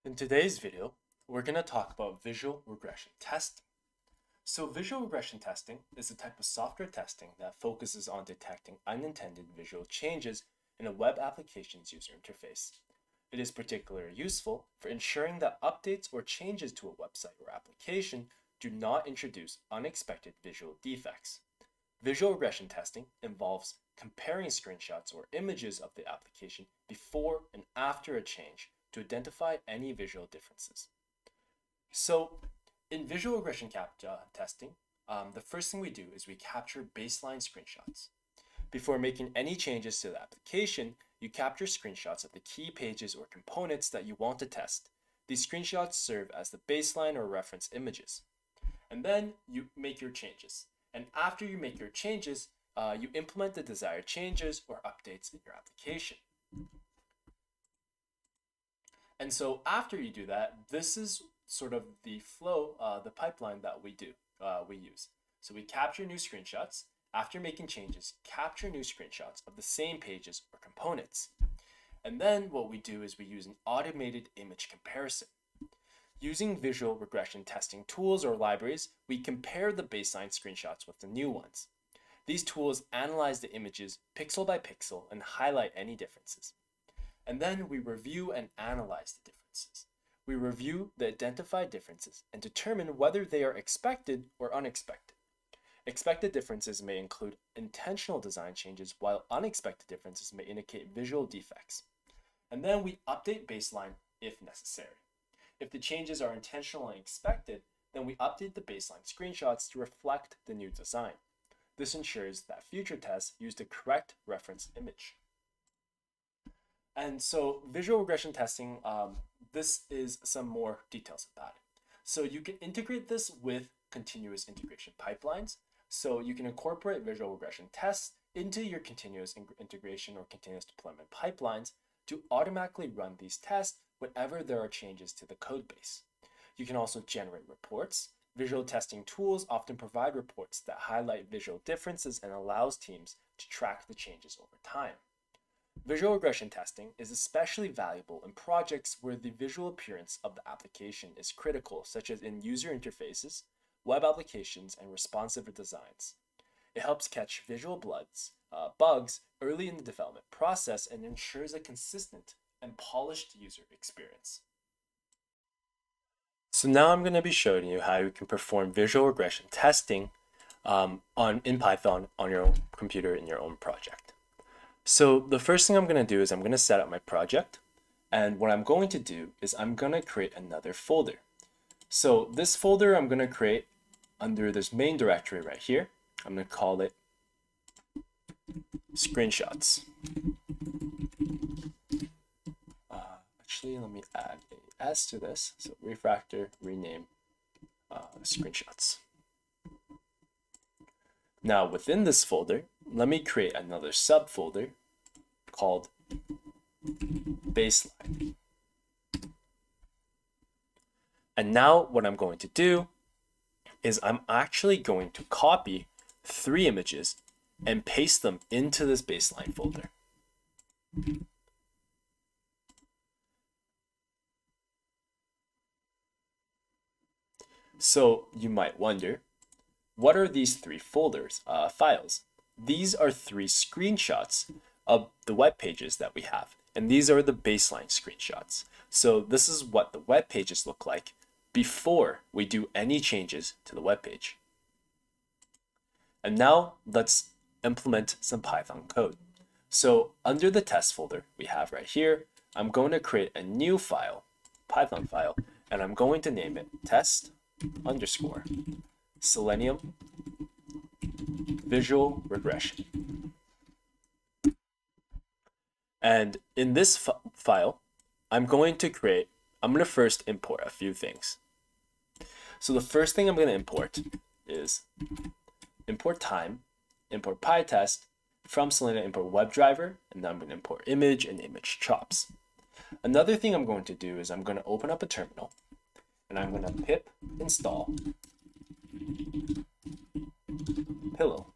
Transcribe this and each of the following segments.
In today's video, we're going to talk about visual regression testing. So visual regression testing is a type of software testing that focuses on detecting unintended visual changes in a web application's user interface. It is particularly useful for ensuring that updates or changes to a website or application do not introduce unexpected visual defects. Visual regression testing involves comparing screenshots or images of the application before and after a change to identify any visual differences. So in visual regression testing, the first thing we do is we capture baseline screenshots. Before making any changes to the application, you capture screenshots of the key pages or components that you want to test. These screenshots serve as the baseline or reference images. And then you make your changes. And after you make your changes, you implement the desired changes or updates in your application. And so after you do that, this is sort of the flow, the pipeline that we use. So we capture new screenshots. After making changes, capture new screenshots of the same pages or components. And then what we do is we use an automated image comparison. Using visual regression testing tools or libraries, we compare the baseline screenshots with the new ones. These tools analyze the images pixel by pixel and highlight any differences. And then we review and analyze the differences. We review the identified differences and determine whether they are expected or unexpected. Expected differences may include intentional design changes, while unexpected differences may indicate visual defects. And then we update baseline if necessary. If the changes are intentional and expected, then we update the baseline screenshots to reflect the new design. This ensures that future tests use the correct reference image. And so visual regression testing, this is some more details about it. So you can integrate this with continuous integration pipelines. So you can incorporate visual regression tests into your continuous integration or continuous deployment pipelines to automatically run these tests whenever there are changes to the code base. You can also generate reports. Visual testing tools often provide reports that highlight visual differences and allows teams to track the changes over time. Visual regression testing is especially valuable in projects where the visual appearance of the application is critical, such as in user interfaces, web applications, and responsive designs. It helps catch visual bugs early in the development process and ensures a consistent and polished user experience. So now I'm going to be showing you how you can perform visual regression testing in Python on your own computer in your own project. So the first thing I'm going to do is I'm going to set up my project. And what I'm going to do is I'm going to create another folder. So this folder I'm going to create under this main directory right here. I'm going to call it screenshots. Actually, let me add a S to this. So refactor, rename screenshots. Now within this folder, let me create another subfolder called baseline. And now what I'm going to do is I'm actually going to copy 3 images and paste them into this baseline folder. So you might wonder, what are these 3 files? These are 3 screenshots of the web pages that we have, and these are the baseline screenshots. So this is what the web pages look like before we do any changes to the web page. And now let's implement some Python code. So under the test folder we have right here, I'm going to create a new file, Python file, and I'm going to name it test_selenium visual regression. And in this file, I'm going to first import a few things. So the first thing I'm going to import is import time, import PyTest, from Selenium import WebDriver, and then I'm going to import image and image chops. Another thing I'm going to do is I'm going to open up a terminal, and I'm going to pip install pillow.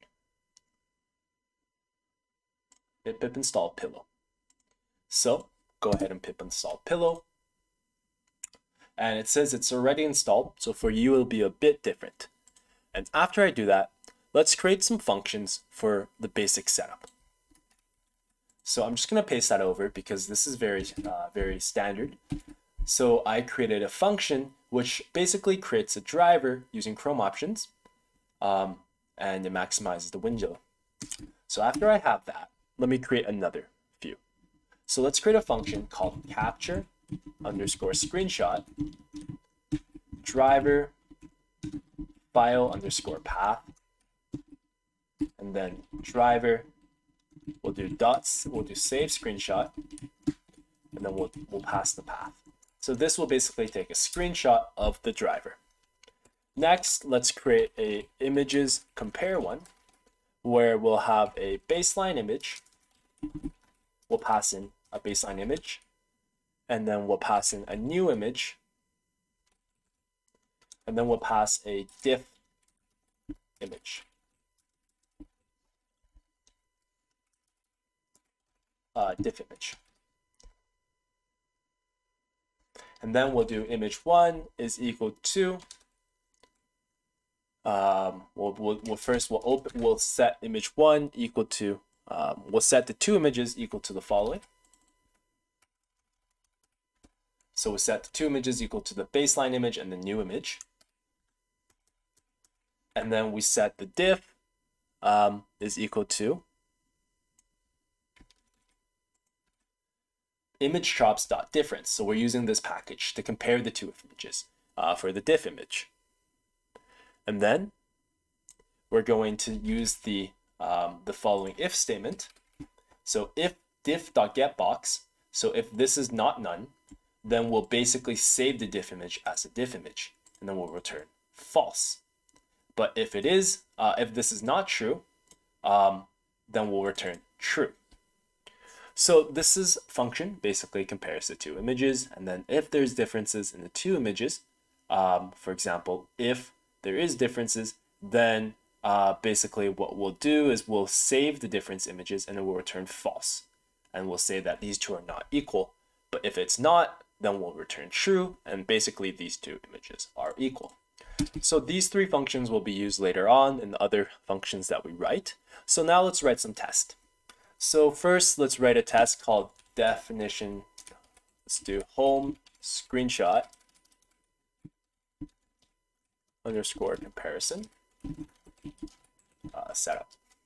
Pip install pillow. So go ahead and pip install Pillow. And it says it's already installed, so for you it'll be a bit different. And after I do that, let's create some functions for the basic setup. So I'm just going to paste that over because this is very standard. So I created a function which basically creates a driver using Chrome options, and it maximizes the window. So after I have that, let me create another view. So let's create a function called capture underscore screenshot driver file underscore path, and then driver, we'll do save screenshot, and then we'll pass the path. So this will basically take a screenshot of the driver. Next, let's create a images compare one, where we'll have a baseline image. We'll pass in a baseline image, and then we'll pass in a new image, and then we'll pass a diff image. Diff image. And then we'll do image 1 is equal to, we'll set image 1 equal to, we'll set the two images equal to the following. So we'll set the two images equal to the baseline image and the new image. And then we set the diff is equal to image chops.difference. So we're using this package to compare the two images for the diff image. And then we're going to use the following if statement. So if diff.getBox, so if this is not none, then we'll basically save the diff image as a diff image, and then we'll return false. But if it is, if this is not true, then we'll return true. So this is function basically compares the two images, and then if there's differences in the two images, for example, if there is differences, then basically what we'll do is we'll save the difference images and it will return false, and we'll say that these two are not equal. But if it's not, then we'll return true, and basically these two images are equal. So these three functions will be used later on in the other functions that we write. So now let's write some tests. So first, let's write a test called definition. Let's do home screenshot underscore comparison setup.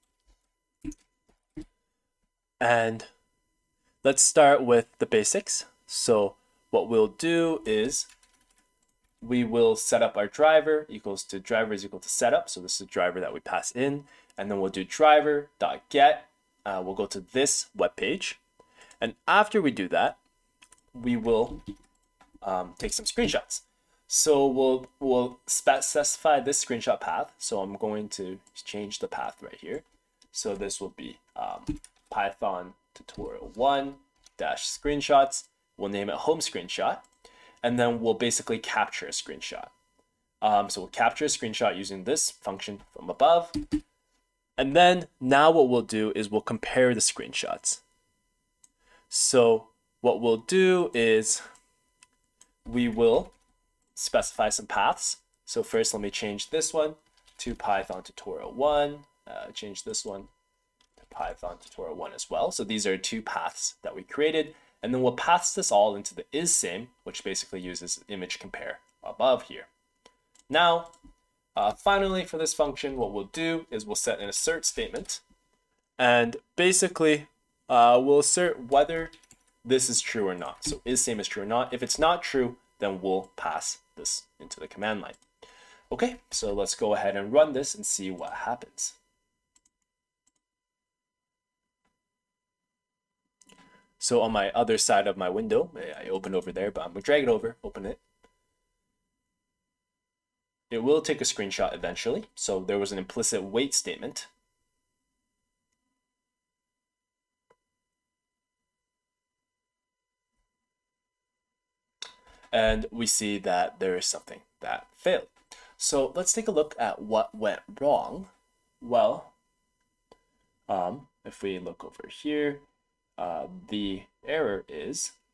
And let's start with the basics. So what we'll do is we will set up our driver equals to driver is equal to setup. So this is the driver that we pass in, and then we'll do driver.get. We'll go to this web page, and after we do that, we will take some screenshots. So we'll specify this screenshot path. So I'm going to change the path right here. So this will be Python tutorial 1 dash screenshots. We'll name it home screenshot, and then we'll basically capture a screenshot. So we'll capture a screenshot using this function from above. And then now what we'll do is we'll compare the screenshots. So what we'll do is we will specify some paths. So first, let me change this one to Python tutorial 1, change this one to Python tutorial 1 as well. So these are two paths that we created. And then we'll pass this all into the isSame, which basically uses image compare above here. Now, finally, for this function, what we'll do is we'll set an assert statement, and basically we'll assert whether this is true or not. So isSame is true or not. If it's not true, then we'll pass this into the command line. Okay, so let's go ahead and run this and see what happens. So on my other side of my window, I opened over there, but I'm gonna drag it over, open it. It will take a screenshot eventually. So there was an implicit wait statement. And we see that there is something that failed. So let's take a look at what went wrong. Well, if we look over here, the error is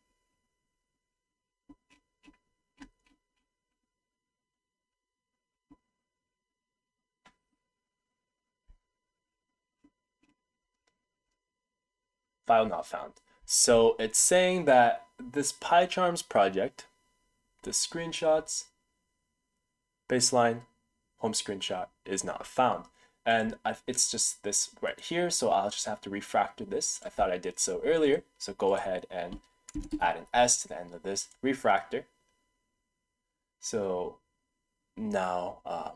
file not found. So it's saying that this PyCharms project, the screenshots, baseline, home screenshot is not found. And it's just this right here, so I'll just have to refactor this. I thought I did so earlier, so go ahead and add an S to the end of this, refactor. So now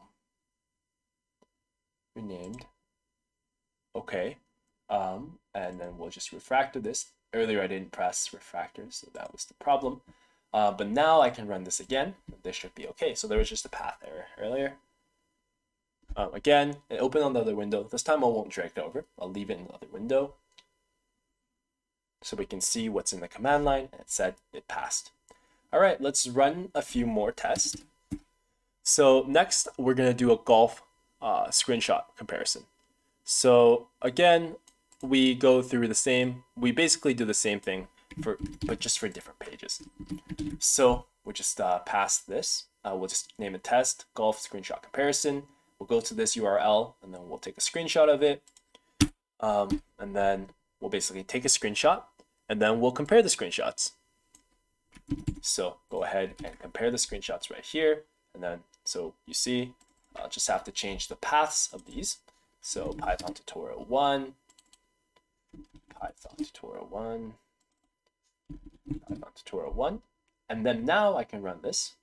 renamed, okay, and then we'll just refactor this. Earlier I didn't press refactor, so that was the problem. But now I can run this again. This should be okay. So there was just a path error earlier. Again, it opened on the other window. This time I won't drag it over. I'll leave it in the other window so we can see what's in the command line. And it said it passed. All right, let's run a few more tests. So next, we're going to do a golf screenshot comparison. So again, we go through the same, we basically do the same thing, but just for different pages. So we'll just pass this. We'll just name it test golf screenshot comparison. We'll go to this URL and then we'll take a screenshot of it. And then we'll basically take a screenshot and then we'll compare the screenshots. So go ahead and compare the screenshots right here. And then, so you see, I'll just have to change the paths of these. So Python tutorial 1, Python tutorial 1, Python tutorial 1. And then now I can run this.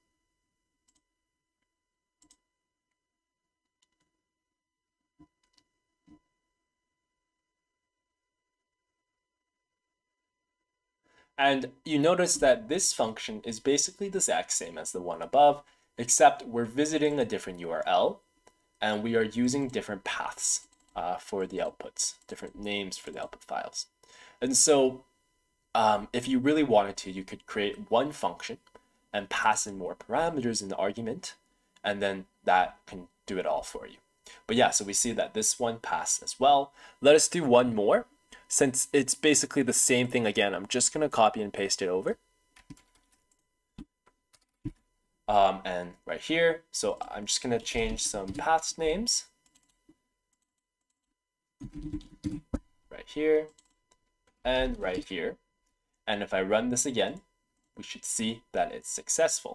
And you notice that this function is basically the exact same as the one above, except we're visiting a different URL and we are using different paths for the outputs, different names for the output files. And so if you really wanted to, you could create one function and pass in more parameters in the argument, and then that can do it all for you. But yeah, so we see that this one passed as well. Let us do one more. Since it's basically the same thing again, I'm just going to copy and paste it over. And right here, so I'm just going to change some paths names. Right here and right here. And if I run this again, we should see that it's successful.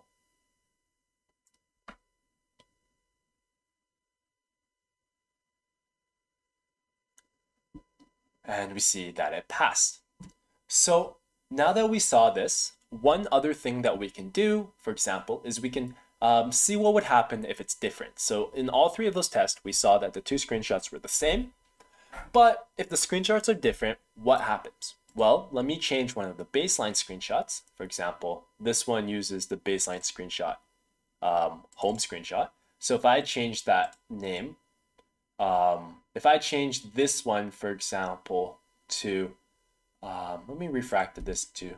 And we see that it passed. So now that we saw this, one other thing that we can do, for example, is we can see what would happen if it's different. So in all three of those tests, we saw that the two screenshots were the same. But if the screenshots are different, what happens? Well, let me change one of the baseline screenshots. For example, this one uses the baseline screenshot, home screenshot. So if I change that name, if I change this one, for example, to, let me refactor this to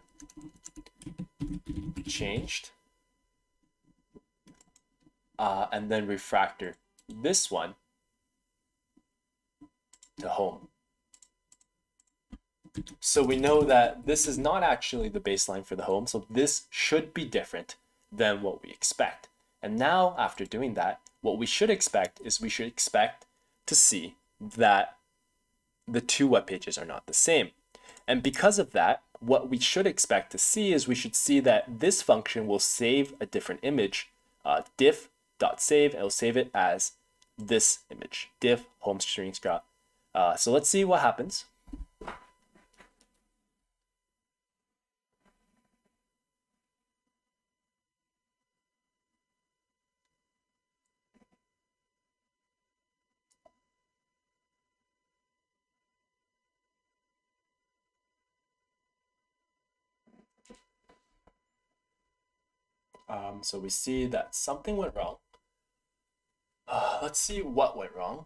changed, and then refactor this one to home. So we know that this is not actually the baseline for the home, so this should be different than what we expect. And now, after doing that, what we should expect is we should expect to see that the two web pages are not the same. And because of that, what we should expect to see is we should see that this function will save a different image, diff.save, and it'll save it as this image, diff home screenshot. So let's see what happens. So we see that something went wrong. Let's see what went wrong.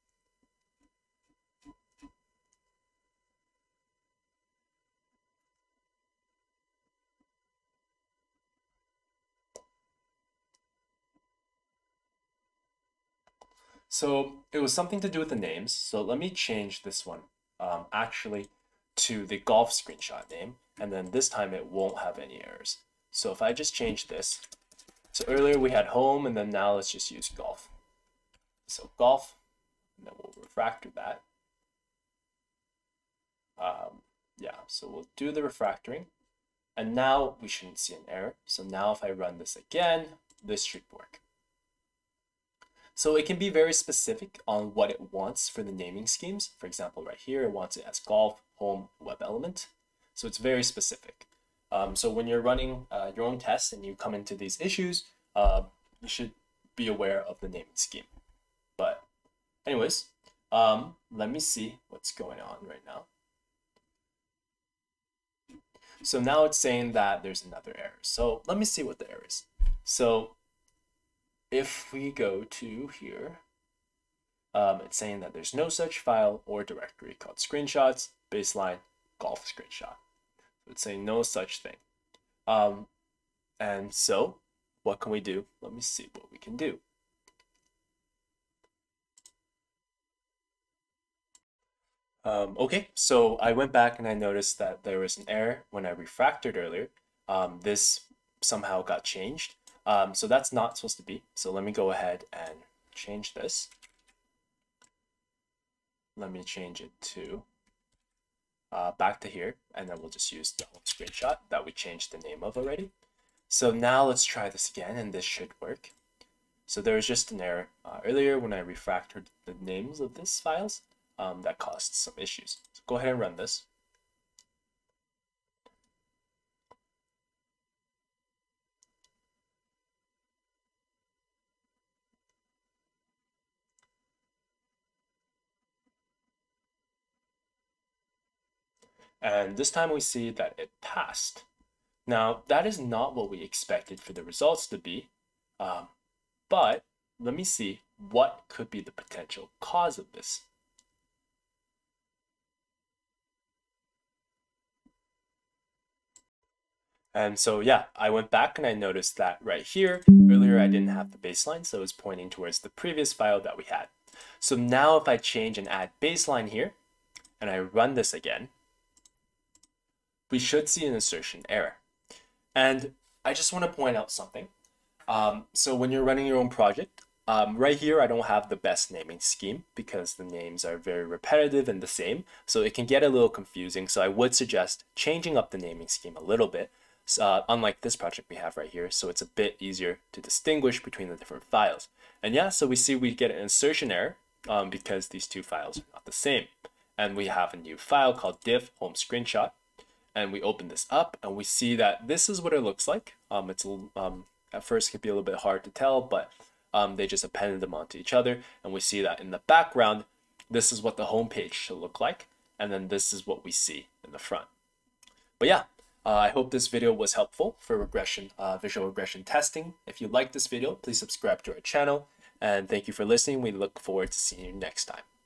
So it was something to do with the names. So let me change this one actually to the golf screenshot name. And then this time it won't have any errors. So if I just change this, so earlier we had home, and then now let's just use golf. So golf, and then we'll refactor that. Yeah, so we'll do the refactoring. And now we shouldn't see an error. So now if I run this again, this should work. So it can be very specific on what it wants for the naming schemes. For example, right here, it wants it as golf, home, web element. So it's very specific. So when you're running your own tests and you come into these issues, you should be aware of the naming scheme. But anyways, let me see what's going on right now. So now it's saying that there's another error. So let me see what the error is. So if we go to here, it's saying that there's no such file or directory called screenshots, baseline, golf screenshot. So it's saying no such thing. And so what can we do? Let me see what we can do. Okay, so I went back and I noticed that there was an error when I refactored earlier. This somehow got changed. So that's not supposed to be. So let me go ahead and change this. Let me change it to back to here, and then we'll just use the home screenshot that we changed the name of already. So now let's try this again, and this should work. So there was just an error earlier when I refactored the names of these files that caused some issues. So go ahead and run this. And this time we see that it passed. Now, that is not what we expected for the results to be, but let me see what could be the potential cause of this. And so, yeah, I went back and I noticed that right here, earlier I didn't have the baseline, so it was pointing towards the previous file that we had. So now if I change and add baseline here, and I run this again, we should see an insertion error. And I just want to point out something. So when you're running your own project, right here, I don't have the best naming scheme because the names are very repetitive and the same. So it can get a little confusing. So I would suggest changing up the naming scheme a little bit, unlike this project we have right here. So it's a bit easier to distinguish between the different files. And yeah, so we see we get an insertion error because these two files are not the same. And we have a new file called div home screenshot. And we open this up and we see that this is what it looks like. It's at first it can be a little bit hard to tell, but they just appended them onto each other. And we see that in the background, this is what the home page should look like. And then this is what we see in the front. But yeah, I hope this video was helpful for regression, visual regression testing. If you like this video, please subscribe to our channel. And thank you for listening. We look forward to seeing you next time.